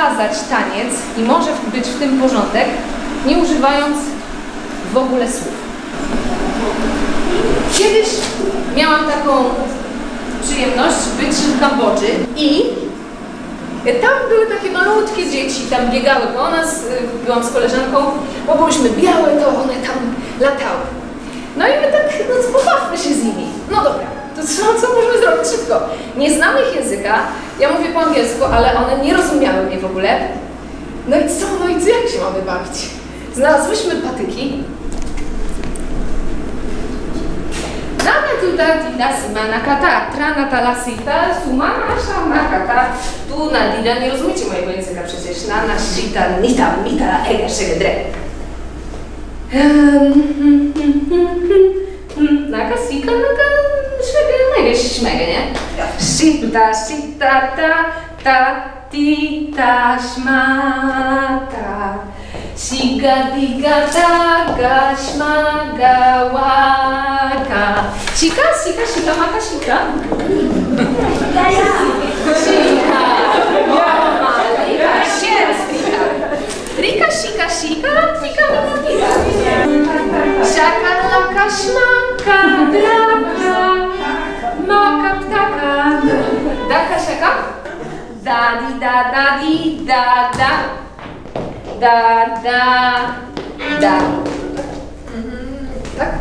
pokazać taniec i może być w tym porządek, nie używając w ogóle słów. Kiedyś miałam taką przyjemność być w Kambodży i tam były takie malutkie dzieci, tam biegały po nas, byłam z koleżanką, bo byłyśmy białe, to one tam latały. No i my tak, no pobawmy się z nimi. No dobra, to co możemy zrobić szybko? Nie znamy ich języka, ja mówię po angielsku, ale one nie rozumiały mnie w ogóle. No i co, jak się mamy bawić? Znalazłyśmy patyki. Nana tuta tita simana kata, trana talasita, sumana shama kata. Tu na lida, nie rozumiecie mojego języka przecież. Nana shita, nita, mita, ega, szegedre. Naka sika, naka szmege, śmege, nie? Shita, shita, ta, tita, śmata. Siga, diga, daga, śmaga, łaka. Sika, sika, sika, maka, sika. Sika, mama, lika, sika, sika. Rika, sika, sika, tika, tika. Siaka, laka, śmaka, draka, maka, ptaka. Daka, siaka? Da, di, da, da. Da, da. Tak?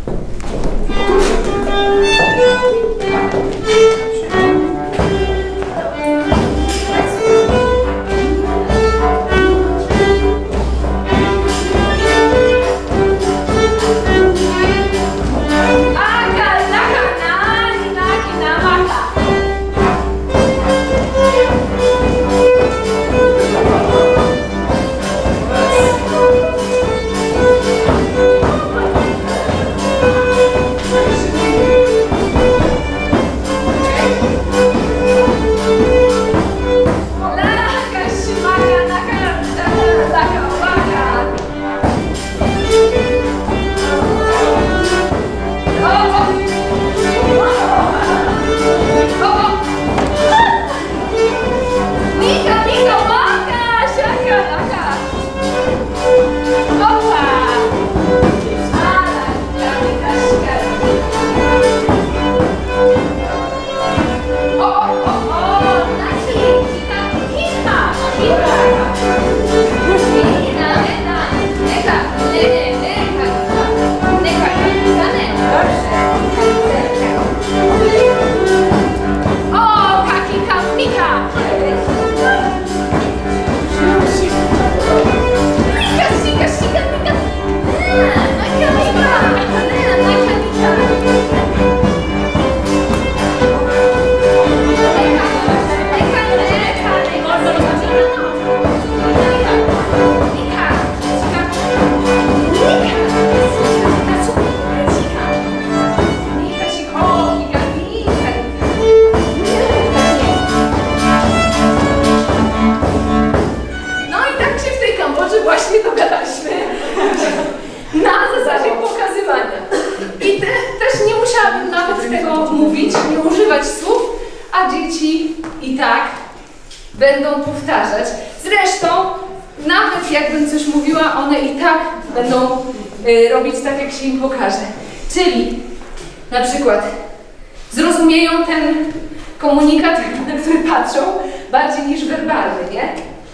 Będą powtarzać. Zresztą, nawet jakbym coś mówiła, one i tak będą robić tak, jak się im pokaże. Czyli na przykład zrozumieją ten komunikat, na który patrzą, bardziej niż werbalny, nie?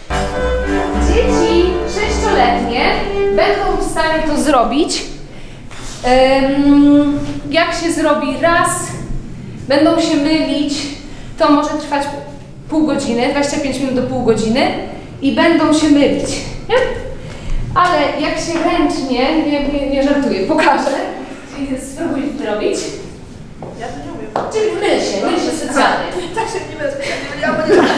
Dzieci 6-letnie będą w stanie to zrobić. Jak się zrobi raz, będą się mylić, to może trwać pół godziny, 25 minut do pół godziny i będą się mylić, nie? Ale jak się ręcznie, nie żartuję, pokażę, czyli spróbuj to robić. Ja to nie umiem. Czyli myl się specjalnie. Tak się nie będę specjalnie myliła, bo nie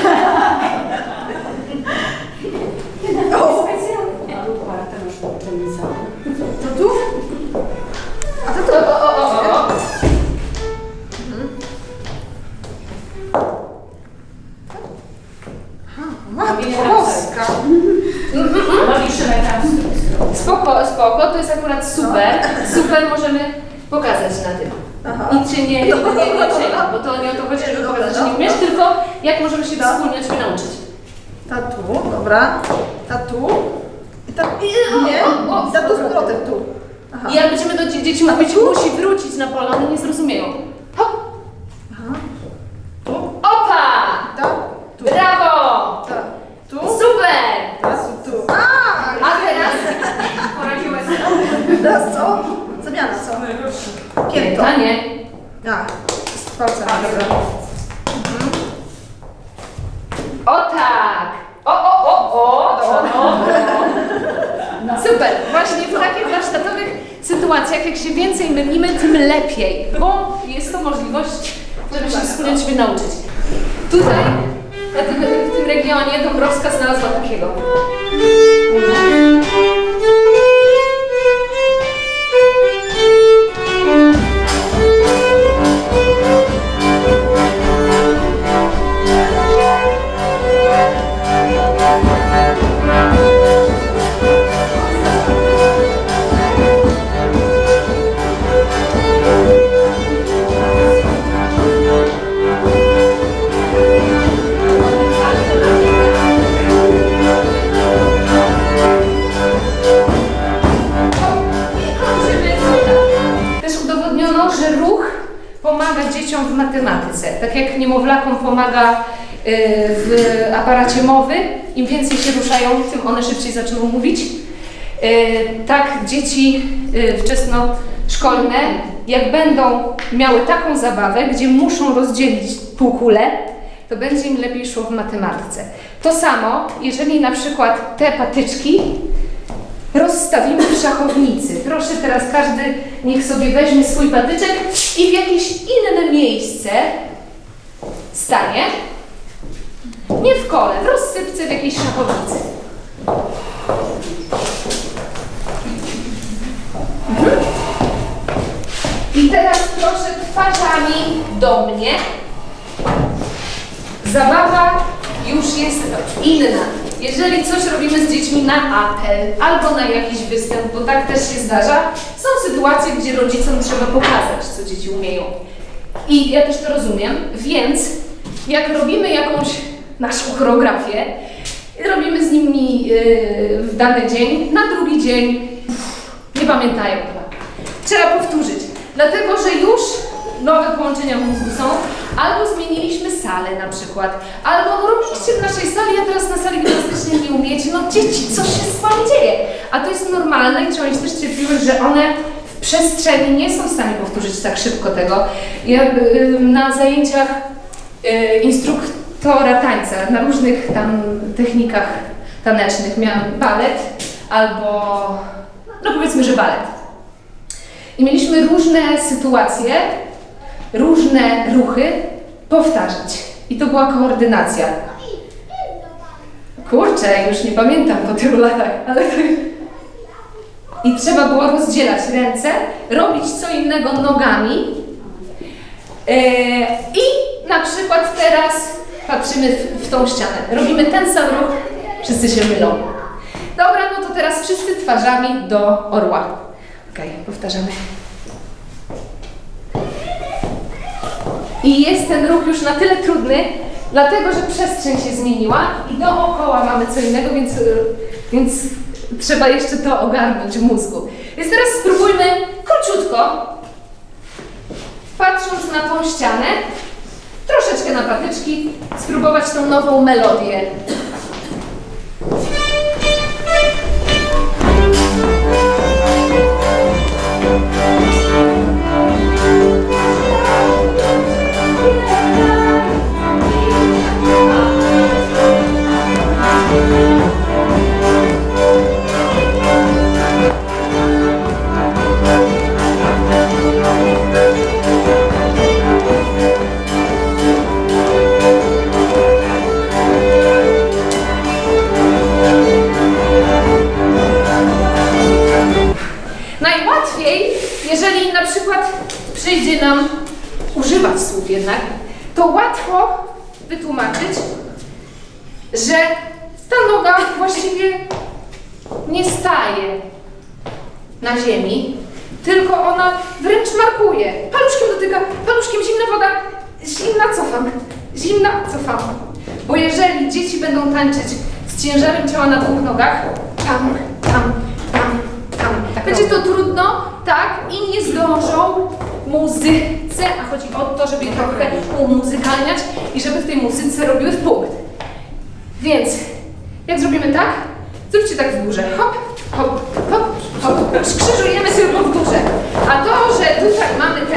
To tu? A to tu? Matko boska. Spoko, to jest akurat super. Super możemy pokazać na tym. Nic się nie przejmuj, bo to nie o to chodzi, żeby pokazać, że nie umiesz, tylko jak możemy się wspólnie nauczyć. Ta tu, dobra. Ta tu. I ta... Nie, ta tu z powrotem, tu. Aha. I jak będziemy do dzieci mówić, musi wrócić na pole, one nie zrozumieją. Hop! Aha. Tu. Opa! Ta. Tu. Brawo! Ta. Tu. Super! Ta tu. A teraz poradziłeś sobie. Teraz co? Zamiana, co? Pięto. A nie. A, z palcami, dobra. O tak! O. Super! Właśnie w takich warsztatowych sytuacjach, jak się więcej mylimy, tym lepiej, bo jest to możliwość, żeby się wspólnie siebie nauczyć. Tutaj, w tym regionie, Dąbrowska znalazła takiego. Pomaga dzieciom w matematyce. Tak jak niemowlakom pomaga w aparacie mowy, im więcej się ruszają, tym one szybciej zaczną mówić. Tak dzieci wczesnoszkolne, jak będą miały taką zabawę, gdzie muszą rozdzielić półkulę, to będzie im lepiej szło w matematyce. To samo, jeżeli na przykład te patyczki rozstawimy w szachownicy. Proszę teraz każdy niech sobie weźmie swój patyczek i w jakieś inne miejsce stanie. Nie w kole, w rozsypce w jakiejś szachownicy. I teraz proszę twarzami do mnie. Zabawa już jest inna. Jeżeli coś robimy z dziećmi na apel albo na jakiś występ, bo tak też się zdarza, są sytuacje, gdzie rodzicom trzeba pokazać, co dzieci umieją. I ja też to rozumiem, więc jak robimy jakąś naszą choreografię, robimy z nimi w dany dzień, na drugi dzień nie pamiętają chyba. Trzeba powtórzyć, dlatego że już nowe połączenia w mózgu są, albo zmieniliśmy salę na przykład, albo no robiliście w naszej sali, a teraz na sali gimnastycznej nie umiecie, no dzieci, co się z wami dzieje? A to jest normalne i trzeba mieć też cierpliwość, że one w przestrzeni nie są w stanie powtórzyć tak szybko tego. Ja na zajęciach instruktora tańca, na różnych tam technikach tanecznych miałam balet albo, no powiedzmy, że balet. I mieliśmy różne sytuacje, różne ruchy powtarzać. I to była koordynacja. Kurczę, już nie pamiętam po tylu latach, ale to... I trzeba było rozdzielać ręce, robić co innego nogami. I na przykład teraz patrzymy w tą ścianę. Robimy ten sam ruch, wszyscy się mylą. Dobra, no to teraz wszyscy twarzami do orła. Okej, powtarzamy. I jest ten ruch już na tyle trudny, dlatego że przestrzeń się zmieniła i dookoła mamy co innego, więc trzeba jeszcze to ogarnąć w mózgu. Więc teraz spróbujmy króciutko, patrząc na tą ścianę, troszeczkę na patyczki, spróbować tą nową melodię. Najłatwiej, jeżeli na przykład przyjdzie nam używać słów jednak, to łatwo wytłumaczyć, że ta noga właściwie nie staje na ziemi, tylko ona wręcz markuje. Paluszkiem dotyka, paluszkiem zimna woda, zimna cofam, Bo jeżeli dzieci będą tańczyć z ciężarem ciała na 2 nogach, tam, Tak będzie to trudno, tak, i nie zdążą muzyce, a chodzi o to, żeby je trochę umuzykalniać i żeby w tej muzyce robiły w punkt. Więc, jak zrobimy tak, zróbcie tak w górze, hop, hop, hop, hop, skrzyżujemy tylko w górze. A to, że tutaj mamy